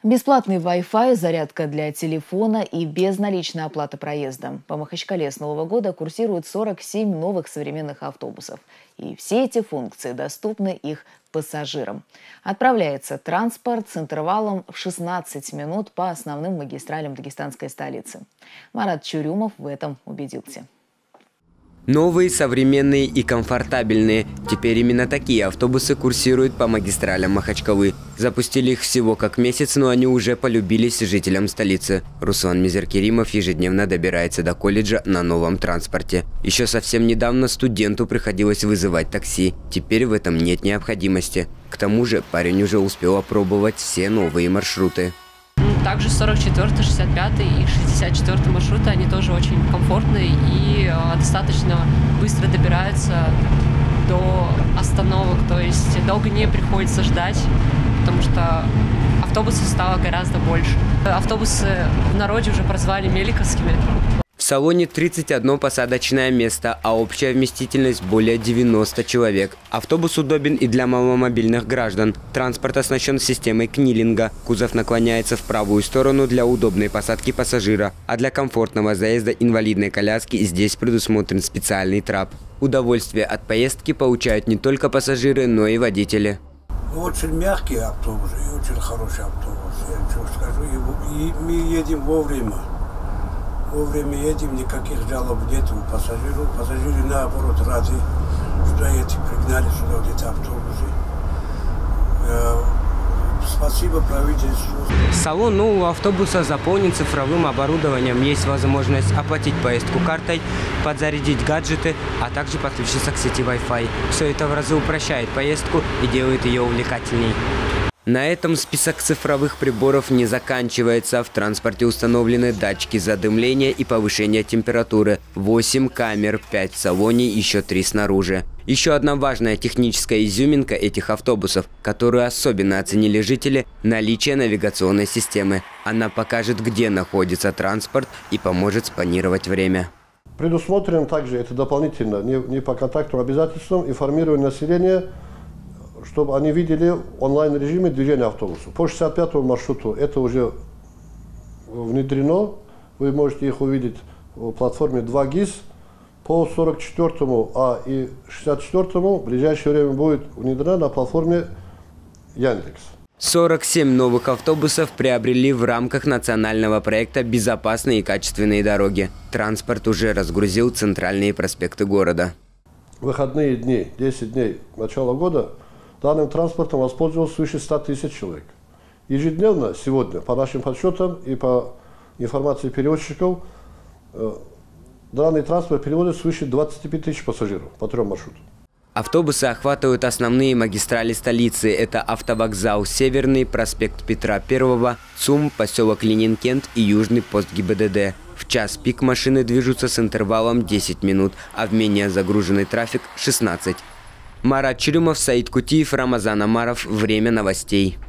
Бесплатный Wi-Fi, зарядка для телефона и безналичная оплата проезда. По Махачкале с Нового года курсирует 47 новых современных автобусов. И все эти функции доступны их пассажирам. Отправляется транспорт с интервалом в 16 минут по основным магистралям дагестанской столицы. Марат Чурюмов в этом убедился. Новые, современные и комфортабельные. Теперь именно такие автобусы курсируют по магистралям Махачкалы. Запустили их всего как месяц, но они уже полюбились жителям столицы. Руслан Мизеркеримов ежедневно добирается до колледжа на новом транспорте. Еще совсем недавно студенту приходилось вызывать такси. Теперь в этом нет необходимости. К тому же парень уже успел опробовать все новые маршруты. Также 44, 65 и 64 маршруты, они тоже очень комфортные и достаточно быстро добираются до остановок, то есть долго не приходится ждать, потому что автобусов стало гораздо больше. Автобусы в народе уже прозвали меликовскими. В салоне 31 посадочное место, а общая вместительность более 90 человек. Автобус удобен и для маломобильных граждан. Транспорт оснащен системой книлинга. Кузов наклоняется в правую сторону для удобной посадки пассажира. А для комфортного заезда инвалидной коляски здесь предусмотрен специальный трап. Удовольствие от поездки получают не только пассажиры, но и водители. Очень мягкий автобус и очень хороший автобус. Я что скажу, и мы едем вовремя. Вовремя едем, никаких жалоб нет у пассажиров. Пассажиры наоборот рады, что эти пригнали сюда вот эти автобусы. Спасибо правительству. Салон нового автобуса заполнен цифровым оборудованием. Есть возможность оплатить поездку картой, подзарядить гаджеты, а также подключиться к сети Wi-Fi. Все это в разы упрощает поездку и делает ее увлекательней. На этом список цифровых приборов не заканчивается. В транспорте установлены датчики задымления и повышения температуры. 8 камер, 5 в салоне, еще 3 снаружи. Еще одна важная техническая изюминка этих автобусов, которую особенно оценили жители – наличие навигационной системы. Она покажет, где находится транспорт и поможет спланировать время. Предусмотрено также это дополнительно, не по контактным обязательствам, информирование населения, чтобы они видели онлайн-режиме движения автобуса. По 65-му маршруту это уже внедрено. Вы можете их увидеть в платформе 2GIS. По 44-му и 64-му в ближайшее время будет внедрено на платформе Яндекс. 47 новых автобусов приобрели в рамках национального проекта «Безопасные и качественные дороги». Транспорт уже разгрузил центральные проспекты города. В выходные дни, 10 дней начала года, данным транспортом воспользовалось свыше 100 тысяч человек. Ежедневно сегодня, по нашим подсчетам и по информации перевозчиков, данный транспорт перевозит свыше 25 тысяч пассажиров по 3 маршрутам. Автобусы охватывают основные магистрали столицы. Это автовокзал Северный, проспект Петра I, ЦУМ, поселок Ленин-Кент и южный пост ГИБДД. В час пик машины движутся с интервалом 10 минут, а в менее загруженный трафик – 16. Марат Чурюмов, Саид Кутиев, Рамазан Амаров. Время новостей.